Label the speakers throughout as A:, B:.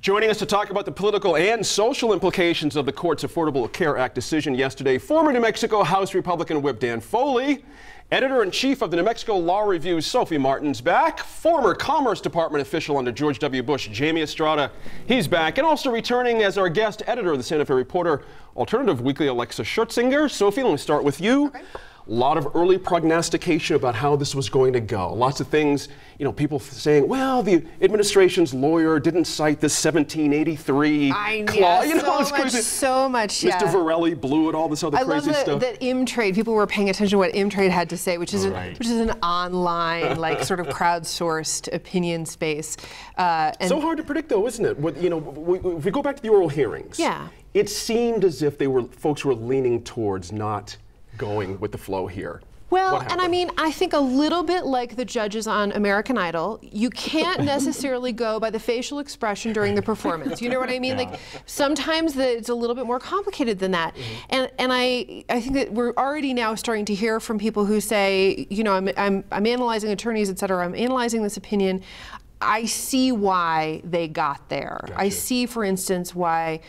A: Joining us to talk about the political and social implications of the court's Affordable Care Act decision yesterday, former New Mexico House Republican Whip Dan Foley, editor-in-chief of the New Mexico Law Review's Sophie Martin's back, former Commerce Department official under George W. Bush, Jamie Estrada, he's back, and also returning as our guest editor of the Santa Fe Reporter Alternative Weekly, Alexa Schertzinger. Sophie, let me start with you. Okay. A lot of early prognostication about how this was going to go. Lots of things, you know, people saying, well, the administration's lawyer didn't cite the 1783 clause. You know,
B: so much, yeah.
A: Mr. Varelli blew it, all this other crazy stuff.
B: I love that M-Trade, people were paying attention to what M-Trade had to say, which is, which is an online, like, sort of crowdsourced opinion space. And
A: so hard to predict, though, isn't it? What, you know, if we go back to the oral hearings,
B: yeah,
A: it seemed as if folks were leaning towards not going with the flow here.
B: Well, and I mean, I think a little bit like the judges on American Idol, you can't necessarily go by the facial expression during the performance. You know what I mean? Yeah. Like sometimes it's a little bit more complicated than that. Mm-hmm. And I think that we're already now starting to hear from people who say, you know, I'm analyzing attorneys, et cetera. I'm analyzing this opinion. I see why they got there. Gotcha. I see, for instance, why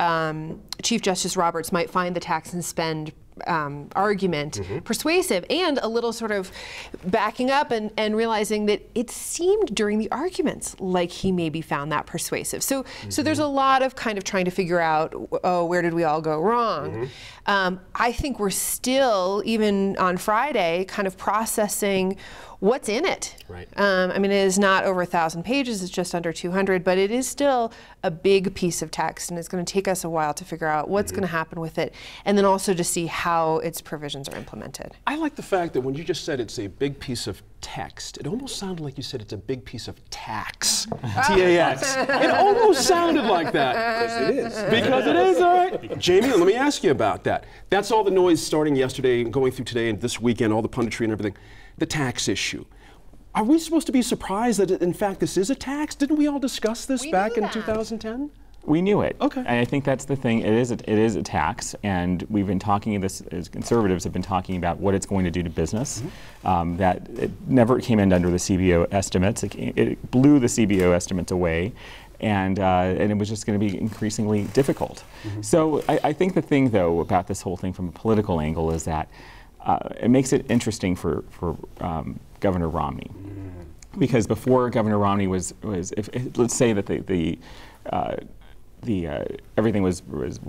B: Chief Justice Roberts might find the tax and spend argument persuasive, and a little sort of backing up and realizing that it seemed during the arguments like he maybe found that persuasive. So so there's a lot of kind of trying to figure out, oh, where did we all go wrong? I think we're still, even on Friday, kind of processing what's in it. Right. I mean, it is not over 1,000 pages, it's just under 200, but it is still a big piece of text, and it's going to take us a while to figure out what's going to happen with it, and then also to see how its provisions are implemented.
A: I like the fact that when you just said it's a big piece of text, it almost sounded like you said it's a big piece of tax. T-A-X. It almost sounded like that.
C: Because it is.
A: Because it is, all right. Jamie, let me ask you about that. That's all the noise starting yesterday and going through today and this weekend, all the punditry and everything. The tax issue. Are we supposed to be surprised that, in fact, this is a tax? Didn't we all discuss this back in 2010?
D: We knew it.
A: Okay.
D: And I think that's the thing. It is a tax, and we've been talking this, as conservatives have been talking about what it's going to do to business. That it never came in under the CBO estimates. It blew the CBO estimates away. And it was just going to be increasingly difficult. So I think the thing, though, about this whole thing from a political angle is that it makes it interesting for Governor Romney, because before Governor Romney was let's say that everything was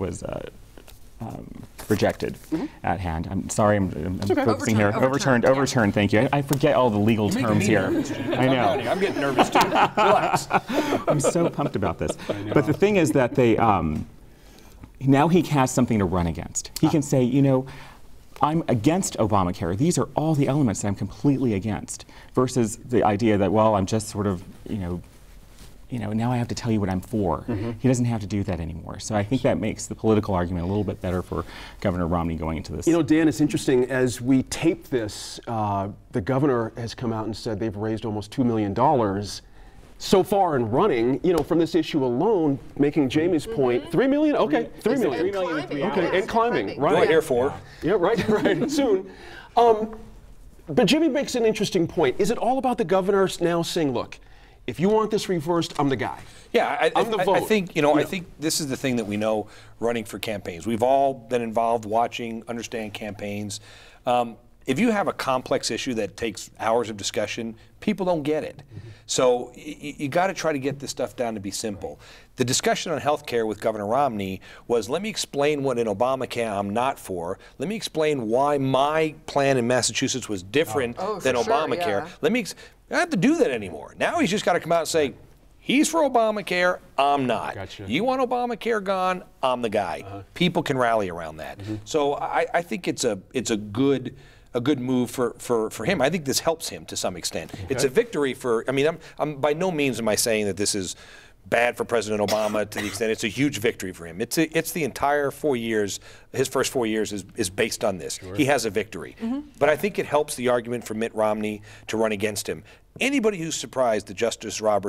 D: rejected at hand. I'm sorry, I'm focusing here. Overturned. Thank you. I forget all the legal terms here. I know.
C: I'm getting nervous too. Relax.
D: I'm so pumped about this. But the thing is that now he has something to run against. He can say, you know, I'm against Obamacare. These are all the elements that I'm completely against, versus the idea that, well, I'm just sort of, you know, now I have to tell you what I'm for. He doesn't have to do that anymore. So I think that makes the political argument a little bit better for Governor Romney going into this.
A: You know, Dan, it's interesting. As we tape this, the governor has come out and said they've raised almost $2 million so far in running, you know, from this issue alone, making Jamie's point. 3 million? Okay, 3 million.
B: 3 million.
A: Okay, and climbing. Right.
C: Right here for.
A: Yeah, right, soon. But Jimmy makes an interesting point. Is it all about the governor now saying, look, if you want this reversed, I'm the guy?
C: Yeah, I think, you know, I think this is the thing that we know running for campaigns. We've all been involved watching, understand campaigns. If you have a complex issue that takes hours of discussion, people don't get it. So you got to try to get this stuff down to be simple. The discussion on health care with Governor Romney was, let me explain what in Obamacare I'm not for. Let me explain why my plan in Massachusetts was different than Obamacare. I don't have to do that anymore. Now he's just got to come out and say, he's for Obamacare, I'm not. Gotcha. You want Obamacare gone, I'm the guy. People can rally around that. So I think it's a good move for him. I think this helps him to some extent. It's a victory for, I mean, I'm by no means am I saying that this is bad for President Obama to the extent it's a huge victory for him. It's the entire 4 years, his first 4 years is based on this. He has a victory. But I think it helps the argument for Mitt Romney to run against him. Anybody who's surprised that Justice Roberts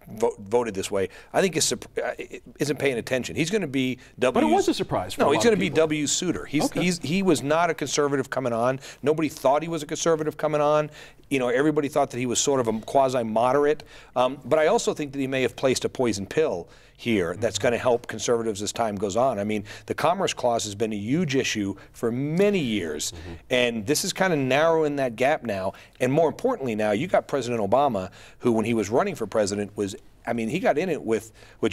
C: voted this way, I think isn't paying attention. He's going to be W.
A: But it was a surprise for a lot
C: he's going to
A: of
C: be
A: people.
C: W. Souter. He was not a conservative coming on. Nobody thought he was a conservative coming on. Everybody thought that he was sort of a quasi-moderate. But I also think that he may have placed a poison pill here that's going to help conservatives as time goes on. I mean, the Commerce Clause has been a huge issue for many years, and this is kind of narrowing that gap now. And more importantly now, you got President Obama, who when he was running for president was, I mean, he got in it with George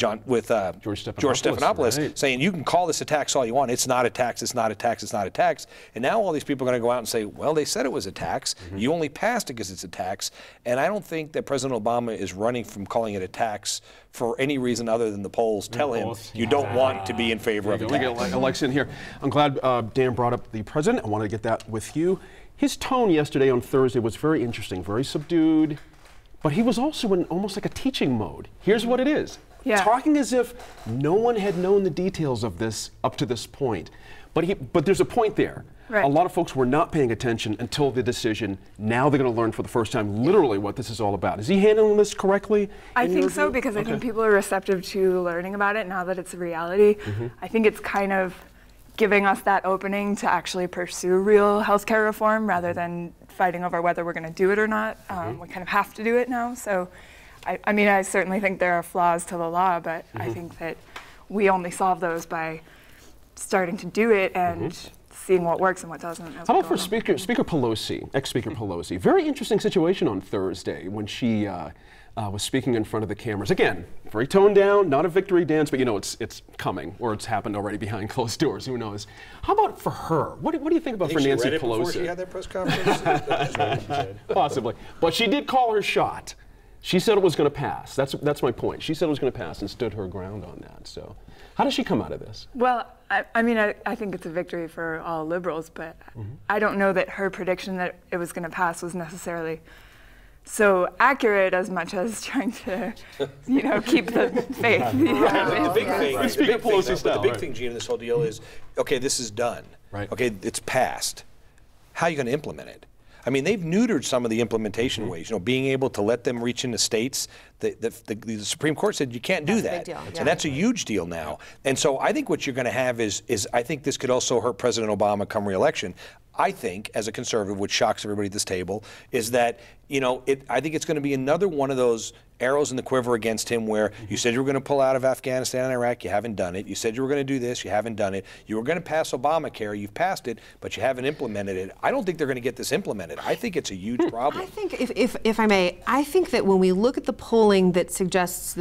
C: Stephanopoulos,
A: right,
C: saying you can call this a tax all you want. It's not a tax. It's not a tax. It's not a tax. And now all these people are going to go out and say, well, they said it was a tax. You only passed it because it's a tax. And I don't think that President Obama is running from calling it a tax for any reason other than the polls tell him you don't want to be in favor of a tax.
A: We get Alexa in here. I'm glad Dan brought up the president. I want to get that with you. His tone yesterday on Thursday was very interesting, very subdued. But he was also in almost like a teaching mode. Here's what it is.
E: Yeah.
A: Talking as if no one had known the details of this up to this point. But there's a point there.
E: Right.
A: A lot of folks were not paying attention until the decision. Now they're going to learn for the first time literally what this is all about. Is he handling this correctly?
E: I think so, because I think people are receptive to learning about it now that it's a reality. I think it's kind of giving us that opening to actually pursue real healthcare reform rather than fighting over whether we're going to do it or not. We kind of have to do it now. So, I mean, I certainly think there are flaws to the law, but I think that we only solve those by starting to do it and seeing what works and what doesn't.
A: How about for Speaker Pelosi, ex-Speaker Pelosi? Very interesting situation on Thursday when she was speaking in front of the cameras. Again, very toned down, not a victory dance, but it's coming, or it's happened already behind closed doors. Who knows? How about for her? What do you think about for Nancy Pelosi?
C: Before she had that press conference?
A: Possibly, but she did call her shot. She said it was going to pass. That's my point. She said it was going to pass and stood her ground on that. So, how does she come out of this?
E: Well, I mean, I think it's a victory for all liberals, but I don't know that her prediction that it was going to pass was necessarily so accurate as much as trying to, keep the faith.
C: The big thing,
A: Speaker Pelosi style.
C: The big thing, Gene, in this whole deal is, okay, this is done.
A: Right.
C: Okay, it's passed. How are you going to implement it? I mean, they've neutered some of the implementation ways. Being able to let them reach into states. The Supreme Court said you can't do that,
B: a big deal.
C: And that's a huge deal now. And so I think what you're going to have is I think this could also hurt President Obama come re-election. I think, as a conservative, which shocks everybody at this table, is that I think it's going to be another one of those arrows in the quiver against him where you said you were going to pull out of Afghanistan and Iraq, you haven't done it. You said you were going to do this, you haven't done it. You were going to pass Obamacare, you've passed it, but you haven't implemented it. I don't think they're going to get this implemented. I think it's a huge problem.
B: I think, if I may, I think that when we look at the polling that suggests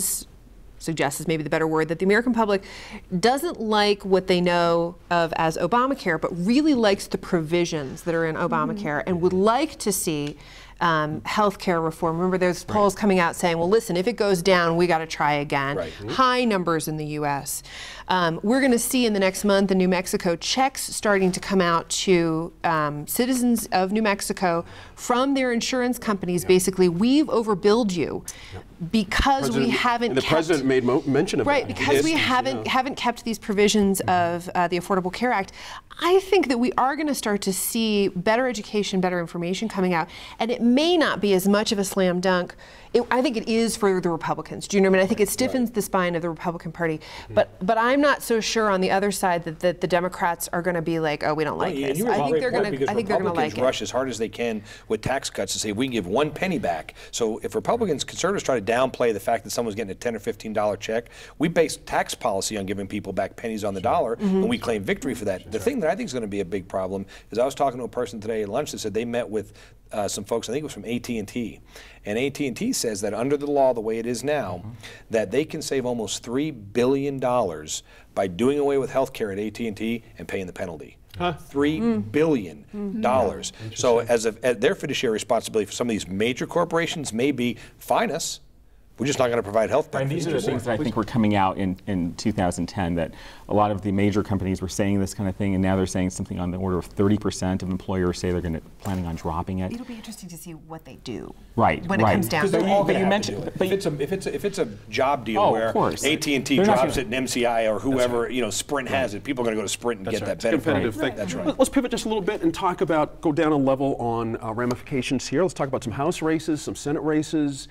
B: is maybe the better word, that the American public doesn't like what they know of as Obamacare, but really likes the provisions that are in Obamacare and would like to see health care reform. Remember, there's polls coming out saying, well, listen, if it goes down, we got to try again. High numbers in the U.S. We're going to see in the next month in New Mexico checks starting to come out to citizens of New Mexico from their insurance companies. Basically, we've overbilled you because we haven't
A: and the president made mention of
B: right,
A: that.
B: because we haven't kept these provisions of the Affordable Care Act. I think that we are going to start to see better education, better information coming out, and it may not be as much of a slam dunk. I think it is for the Republicans. Do you know what I mean? I think it stiffens the spine of the Republican Party, but I'm not so sure on the other side that the Democrats are going to be like, oh, we don't like this. I think they're going to like it.
C: Rush as hard as they can with tax cuts to say we can give 1 penny back. So if conservatives try to downplay the fact that someone's getting a $10 or $15 check, we base tax policy on giving people back pennies on the dollar, and we claim victory for that. The thing that I think is going to be a big problem is I was talking to a person today at lunch that said they met with some folks, I think it was from AT&T, and AT&T says that under the law, the way it is now, that they can save almost $3 billion by doing away with health care at AT&T and paying the penalty. $3 billion. So as their fiduciary responsibility for some of these major corporations may be, fine us. We're just not going to provide health benefits.
D: And these are the things that I think were coming out in 2010, that a lot of the major companies were saying this kind of thing, and now they're saying something on the order of 30% of employers say they're planning on dropping it.
B: It'll be interesting to see what they do.
D: Right.
B: When it comes down to it.
C: But you mentioned, if it's a job deal where AT&T drops it and MCI or whoever, Sprint has it, people are going to go to Sprint and get that benefit.
A: Competitive thing.
C: That's right.
A: Let's pivot just a little bit and go down a level on ramifications here. Let's talk about some House races, some Senate races.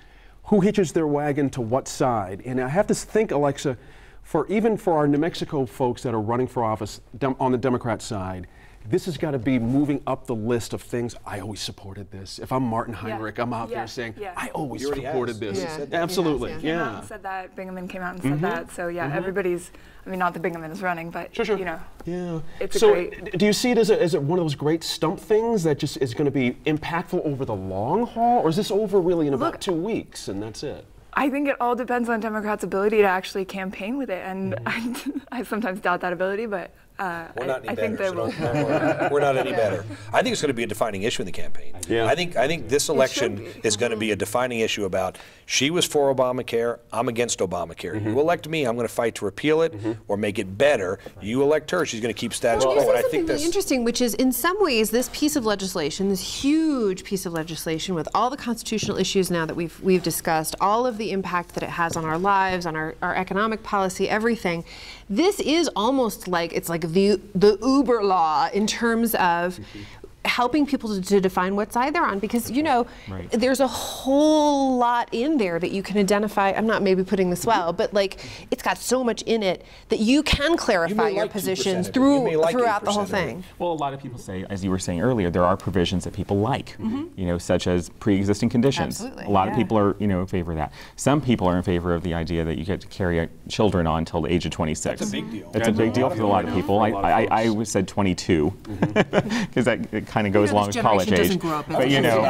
A: who hitches their wagon to what side. And I have to think, Alexa, even for our New Mexico folks that are running for office on the Democrat side, this has got to be moving up the list of things. I always supported this. If I'm Martin Heinrich, I'm out there saying, I always supported this. Absolutely.
E: Came out and said that. Bingaman came out and said that. So everybody's, I mean, not that Bingaman is running, but you know, it's a great.
A: Do you see it as one of those great stump things that just is going to be impactful over the long haul, or is this over really in about 2 weeks and that's it?
E: I think it all depends on Democrats' ability to actually campaign with it, and I sometimes doubt that ability, but
C: we're not any
E: I think they will.
C: We're not any better. I think it's going to be a defining issue in the campaign. I think this election is going to be a defining issue about she was for Obamacare, I'm against Obamacare. You elect me, I'm going to fight to repeal it or make it better. You elect her, she's going to keep status quo.
B: And I think that's really interesting, which is in some ways this piece of legislation, this huge piece of legislation with all the constitutional issues now that we've discussed, all of the impact that it has on our lives, on our economic policy, everything. This is almost like it's like the Uber law in terms of helping people to define what side they're on, because you know there's a whole lot in there that you can identify. I'm not maybe putting this well, but like it's got so much in it that you can clarify your positions throughout the whole thing.
D: Well, a lot of people say, as you were saying earlier, there are provisions that people like, you know, such as pre-existing conditions.
B: Absolutely.
D: A lot of people are, you know, in favor of that. Some people are in favor of the idea that you get to carry children on until the age of 26.
C: That's a big deal.
D: It's a big deal for a lot of people. I said 22 because that kind of goes along with college age. But you know,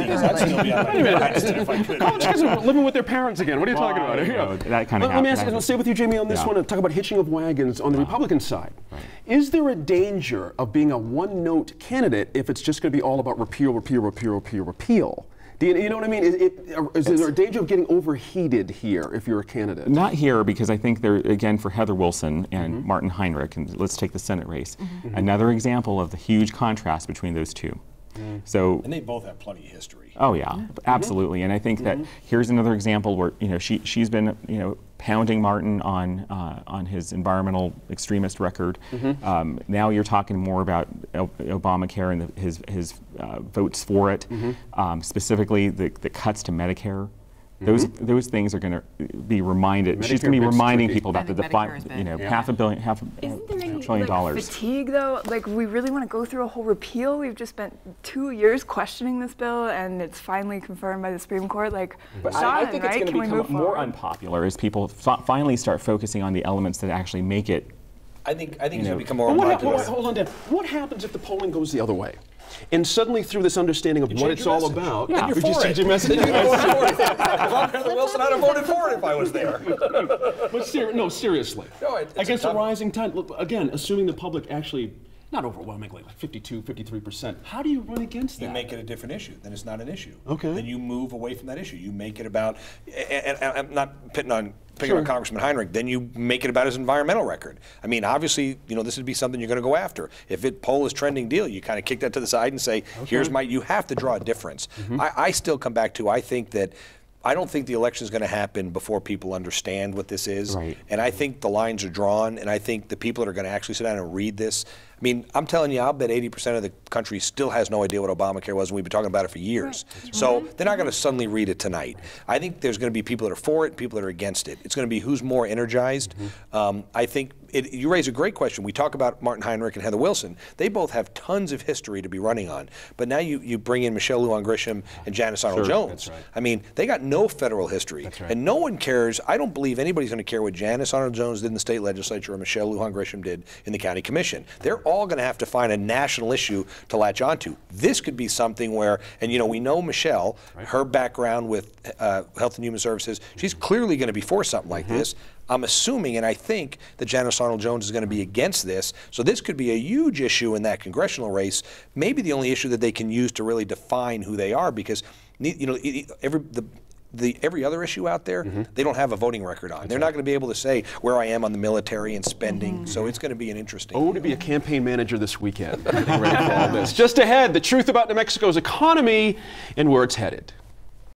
A: college kids are living with their parents again. What are you talking about?
D: That kind of
A: Let me ask, I'll stay with you, Jamie, on this one and talk about hitching of wagons on the Republican side. Is there a danger of being a one-note candidate if it's just going to be all about repeal, repeal, repeal, repeal, repeal? Do you know what I mean? Is there a danger of getting overheated here if you're a candidate?
D: Not here, because I think there, again, for Heather Wilson and Martin Heinrich, and let's take the Senate race, another example of the huge contrast between those two. So,
C: and they both have plenty of history.
D: Oh yeah, absolutely. And I think that here's another example where she's been pounding Martin on his environmental extremist record. Now you're talking more about Obamacare and his votes for it, specifically the cuts to Medicare. Those things are going to be reminded. She's going to be reminding people about half a $500 billion.
E: Fatigue though, like we really want to go through a whole repeal. We've just spent 2 years questioning this bill, and it's finally confirmed by the Supreme Court. Like,
D: I think it's going to become more unpopular as people finally start focusing on the elements that actually make it.
C: I think it's going to become more unpopular.
A: Hold on, Dan. What happens if the polling goes the other way? And suddenly, through this understanding of what it's all about,
C: you just change your message. If I'm Heather Wilson, I'd have voted for it if I was there.
A: But no, seriously. No, against a rising tide, again, assuming the public actually, not overwhelmingly, like 52, 53%, how do you run against that?
C: You make it a different issue. Then it's not an issue.
A: Okay.
C: Then you move away from that issue. You make it about, and I'm not picking on Congressman Heinrich, then you make it about his environmental record. I mean, obviously, this would be something you're going to go after. If poll is trending deal, you kind of kick that to the side and say, here's you have to draw a difference. I still come back to, I don't think the election is going to happen before people understand what this is.
D: Right.
C: And I think the lines are drawn, and I think the people that are going to actually sit down and read this, I mean, I'm telling you, I'll bet 80% of the country still has no idea what Obamacare was, and we've been talking about it for years. Right. So they're not going to suddenly read it tonight. I think there's going to be people that are for it, people that are against it. It's going to be who's more energized. I think you raise a great question. We talk about Martin Heinrich and Heather Wilson. They both have tons of history to be running on. But now you bring in Michelle Lujan Grisham and Janice Arnold-Jones.
A: That's right.
C: I mean, they got no federal history.
A: That's right.
C: And no one cares. I don't believe anybody's going to care what Janice Arnold-Jones did in the state legislature or Michelle Lujan Grisham did in the county commission. They're all going to have to find a national issue to latch onto. This could be something where, and we know Michelle, her background with Health and Human Services, she's clearly going to be for something like this. I'm assuming, and I think that Janice Arnold-Jones is going to be against this. So this could be a huge issue in that congressional race. Maybe the only issue that they can use to really define who they are, because every other issue out there, they don't have a voting record on. They're not going to be able to say where I am on the military and spending. So it's going to be an interesting.
A: To be a campaign manager this weekend. Getting ready for all this. Just ahead, the truth about New Mexico's economy and where it's headed.